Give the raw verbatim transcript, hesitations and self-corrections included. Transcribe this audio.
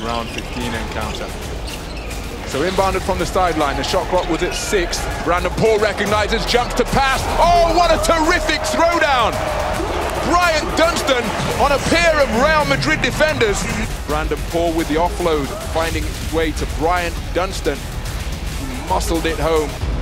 round fifteen encounter. So inbounded from the sideline, the shot clock was at six. Brandon Paul recognizes, jumps to pass. Oh, what a terrific throwdown! Bryant Dunston on a pair of Real Madrid defenders. Brandon Paul with the offload, finding his way to Bryant Dunston, who muscled it home.